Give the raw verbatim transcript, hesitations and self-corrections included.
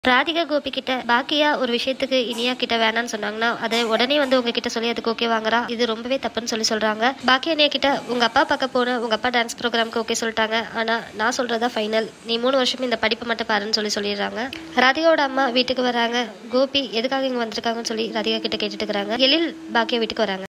ராதிகா கோபி கிட்ட பாக்கியா ஒரு விஷயத்துக்கு இனியா கிட்ட வேணான்னு சொன்னாங்கன்னா அதை உடனே வந்து உங்ககிட்ட சொல்லி அதுக்கு ஓகே வாங்குறா, இது ரொம்பவே தப்புன்னு சொல்லி சொல்றாங்க. பாக்கியா இனியா கிட்ட உங்க அப்பா பார்க்க போன உங்க அப்பா டான்ஸ் ப்ரோக்ராம்க்கு ஓகே சொல்லிட்டாங்க, ஆனா நான் சொல்றதா ஃபைனல், நீ மூணு வருஷம் இந்த படிப்பை மட்டும் பாருன்னு சொல்லி சொல்லிடுறாங்க. ராதிகாவோட அம்மா வீட்டுக்கு வராங்க. கோபி எதுக்காக இங்க வந்திருக்காங்கன்னு சொல்லி ராதிகா கிட்ட கேட்டுட்டு இருக்காங்க. எழில் பாக்கியா வீட்டுக்கு வராங்க.